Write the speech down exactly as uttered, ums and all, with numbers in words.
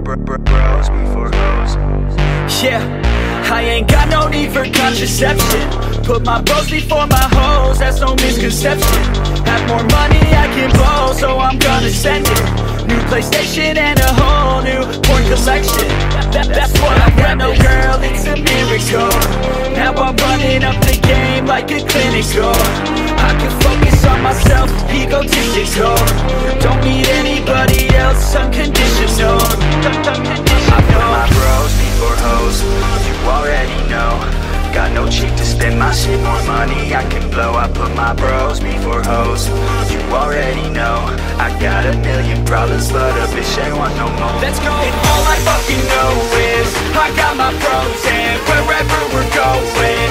Bros before hoes. Yeah, I ain't got no need for contraception. Put my bros before my hoes, that's no misconception. Have more money I can blow, so I'm gonna send it. New PlayStation and a whole new porn collection. that, That's what I got, no girl, it's a miracle. Now I'm running up the game like a clinical. I can focus on myself, egotistical. Don't need anybody else, unconditional. I put my bros before hoes, you already know. Got no cheek to spend my shit, more money I can blow. I put my bros before hoes, you already know. I got a million problems, but a bitch ain't want no more. Let's go! And all I fucking know is I got my bros, and wherever we're going,